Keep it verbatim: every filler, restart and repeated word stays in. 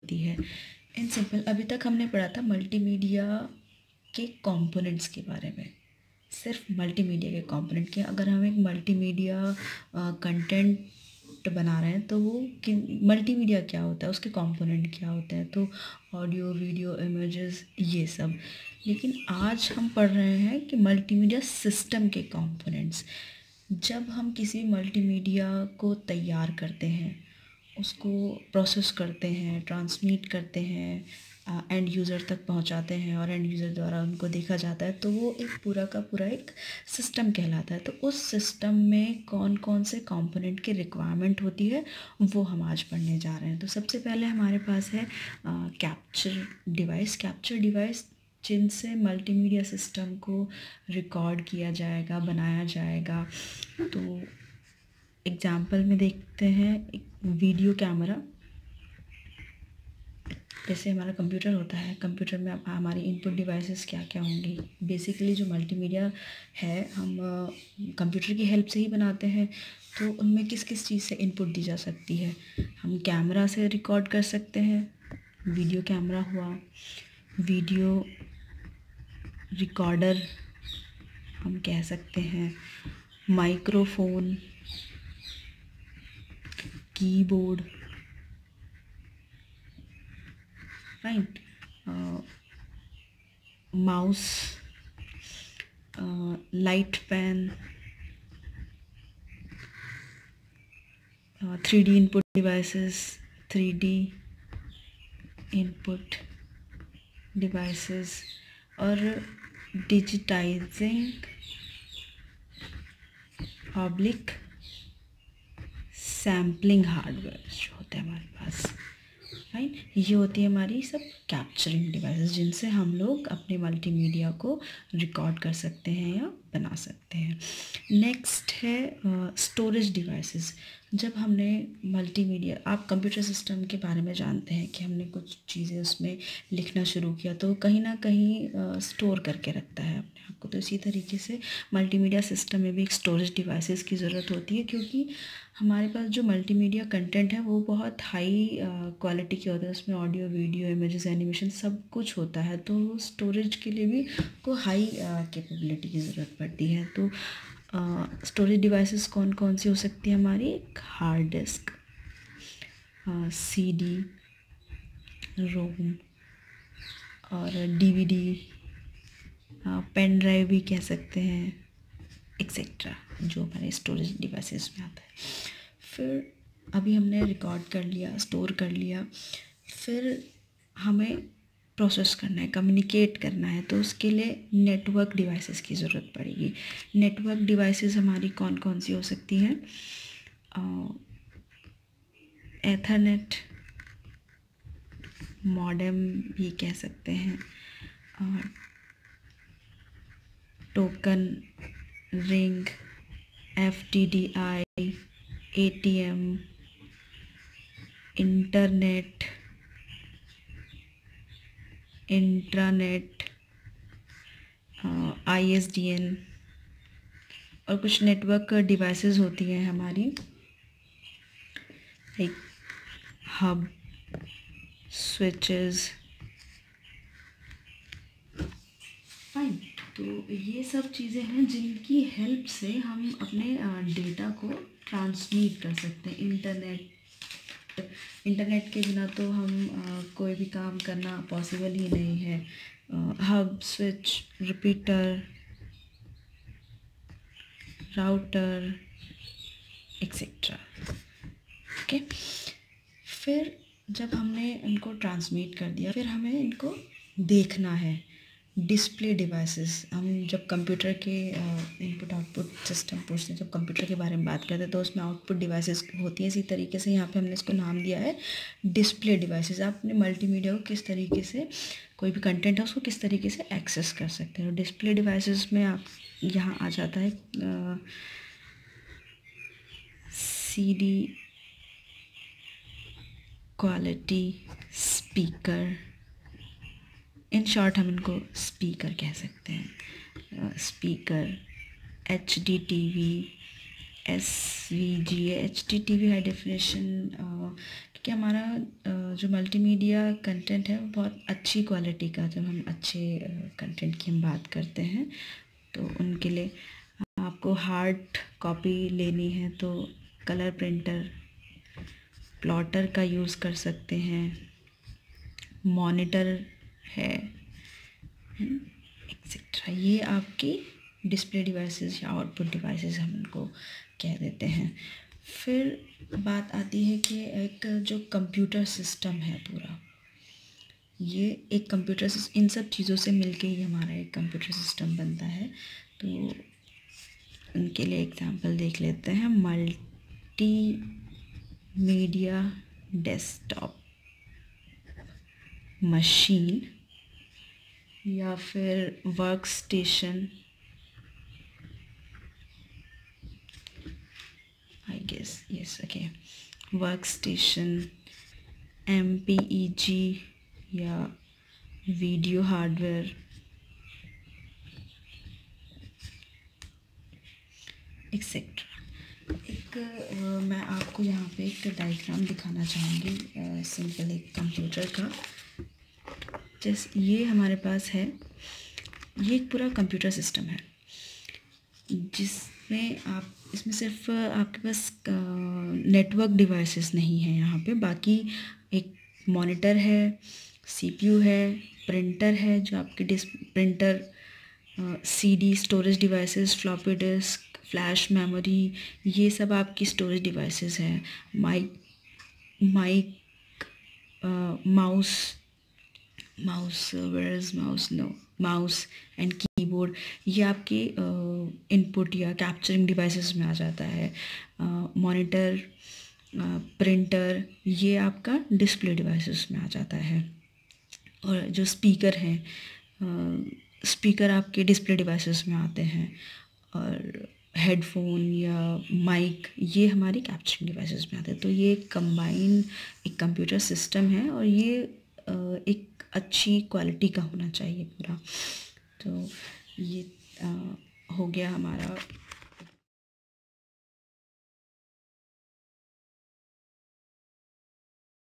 होती है। In simple अभी तक हमने पढ़ा था मल्टीमीडिया के कंपोनेंट्स के बारे में, सिर्फ मल्टीमीडिया के कंपोनेंट के। अगर हम एक मल्टीमीडिया कंटेंट बना रहे हैं तो वो किन मल्टीमीडिया क्या होता है, उसके कंपोनेंट क्या होते हैं, तो ऑडियो, वीडियो, इमेजेस, ये सब। लेकिन आज हम पढ़ रहे हैं कि मल्टीमीडिया सिस्टम के कंपोनेंट्स। जब हम किसी मल्टीमीडिया को तैयार करते हैं, उसको प्रोसेस करते हैं, ट्रांसमिट करते हैं, एंड यूज़र तक पहुंचाते हैं और एंड यूज़र द्वारा उनको देखा जाता है, तो वो एक पूरा का पूरा एक सिस्टम कहलाता है। तो उस सिस्टम में कौन कौन से कंपोनेंट की रिक्वायरमेंट होती है वो हम आज पढ़ने जा रहे हैं। तो सबसे पहले हमारे पास है कैप्चर डिवाइस। कैप्चर डिवाइस जिनसे मल्टीमीडिया सिस्टम को रिकॉर्ड किया जाएगा, बनाया जाएगा। तो एग्जाम्पल में देखते हैं एक वीडियो कैमरा। जैसे हमारा कंप्यूटर होता है, कंप्यूटर में हमारी इनपुट डिवाइसेस क्या क्या होंगी। बेसिकली जो मल्टीमीडिया है हम कंप्यूटर की हेल्प से ही बनाते हैं, तो उनमें किस किस चीज़ से इनपुट दी जा सकती है। हम कैमरा से रिकॉर्ड कर सकते हैं, वीडियो कैमरा हुआ, वीडियो रिकॉर्डर हम कह सकते हैं, microphone, keyboard, right, mouse, light pen, three D input devices, three D input devices, और डिजिटाइजिंग पब्लिक सैम्पलिंग हार्डवेयर जो होते हैं हमारे पास, राइट। ये होती है हमारी सब कैप्चरिंग डिवाइसेस जिनसे हम लोग अपने मल्टीमीडिया को रिकॉर्ड कर सकते हैं या बना सकते हैं। नेक्स्ट है स्टोरेज डिवाइसेस। जब हमने मल्टीमीडिया, आप कंप्यूटर सिस्टम के बारे में जानते हैं कि हमने कुछ चीज़ें उसमें लिखना शुरू किया तो कहीं ना कहीं स्टोर करके रखता है अपने आप को। तो इसी तरीके से मल्टीमीडिया सिस्टम में भी एक स्टोरेज डिवाइसेस की ज़रूरत होती है, क्योंकि हमारे पास जो मल्टीमीडिया कंटेंट है वो बहुत हाई क्वालिटी के होते हैं। उसमें ऑडियो, वीडियो, इमेजेस, एनिमेशन सब कुछ होता है, तो स्टोरेज के लिए भी को हाई कैपेबिलिटी की ज़रूरत पड़ती है। तो स्टोरेज डिवाइसेस कौन कौन सी हो सकती है हमारी? हार्ड डिस्क, सीडी, रोम और डीवीडी, पेन ड्राइव भी कह सकते हैं, एक्सेट्रा, जो हमारे स्टोरेज डिवाइसेस में आता है। फिर अभी हमने रिकॉर्ड कर लिया, स्टोर कर लिया, फिर हमें प्रोसेस करना है, कम्युनिकेट करना है, तो उसके लिए नेटवर्क डिवाइसेस की ज़रूरत पड़ेगी। नेटवर्क डिवाइसेस हमारी कौन कौन सी हो सकती हैं? एथरनेट, मॉडेम भी कह सकते हैं, token, ring, F T D I, A T M, internet, intranet, I S D N, और कुछ नेटवर्क डिवाइसेस होती हैं हमारी लाइक हब, स्विचेस, फाइन। तो ये सब चीज़ें हैं जिनकी हेल्प से हम अपने डेटा को ट्रांसमिट कर सकते हैं। इंटरनेट इंटरनेट के बिना तो हम आ, कोई भी काम करना पॉसिबल ही नहीं है। Hub, switch, repeater, router, etcetera, okay. फिर जब हमने इनको ट्रांसमिट कर दिया, फिर हमें इनको देखना है। डिस्प्ले डिवाइसेस, हम जब कंप्यूटर के इनपुट आउटपुट सिस्टम पूछते हैं, जब कंप्यूटर के बारे में बात करते हैं तो उसमें आउटपुट डिवाइसेस होती हैं। इसी तरीके से यहाँ पे हमने इसको नाम दिया है डिस्प्ले डिवाइसेस। आप अपने मल्टीमीडिया को किस तरीके से, कोई भी कंटेंट है उसको किस तरीके से एक्सेस कर सकते हैं। डिस्प्ले डिवाइसेस में आप यहाँ आ जाता है C D, quality, speaker, in short हम इनको स्पीकर कह सकते हैं। Speaker, H D T V, S V G A, H D T V high definition कि हमारा अ, जो मल्टीमीडिया कंटेंट है वो बहुत अच्छी क्वालिटी का, जब हम अच्छे कंटेंट की हम बात करते हैं तो उनके लिए आपको हार्ड कॉपी लेनी है तो कलर प्रिंटर, प्लॉटर का यूज़ कर सकते हैं, मॉनिटर है एक्सेट्रा। ये आपकी डिस्प्ले डिवाइसेस या आउटपुट डिवाइसेस हम उनको कह देते हैं। फिर बात आती है कि एक जो कंप्यूटर सिस्टम है पूरा, ये एक कंप्यूटर सिस्टम, इन सब चीज़ों से मिलके ही हमारा एक कंप्यूटर सिस्टम बनता है। तो उनके लिए एग्जांपल देख लेते हैं। मल्टी मीडिया डेस्कटॉप मशीन या फिर work station, I guess yes okay, work station, M P E G या वीडियो हार्डवेयर एक्सेट्रा। एक आ, मैं आपको यहाँ पे एक डायग्राम दिखाना चाहूँगी सिंपल एक कंप्यूटर का। जैसे ये हमारे पास है, ये एक पूरा कंप्यूटर सिस्टम है जिसमें आप, इसमें सिर्फ आपके पास नेटवर्क डिवाइसेस नहीं है यहाँ पे, बाकी एक मॉनिटर है, सीपीयू है, प्रिंटर है जो आपके डिस printer, CD storage devices, floppy disk, flash memory, ये सब आपकी स्टोरेज डिवाइसेस हैं। Mic mic mouse mouse where is mouse no mouse and keyboard, ये आपके इनपुट या कैप्चरिंग डिवाइसेस में आ जाता है। मॉनिटर, प्रिंटर, ये आपका डिस्प्ले डिवाइसेस में आ जाता है। और जो स्पीकर हैं, स्पीकर आपके डिस्प्ले डिवाइसेस में आते हैं। और हेडफोन या माइक, ये हमारी कैप्चरिंग डिवाइसेस में आते हैं। तो ये एक कंबाइन एक कंप्यूटर सिस्टम है और ये एक अच्छी क्वालिटी का होना चाहिए पूरा। तो ये आ, हो गया हमारा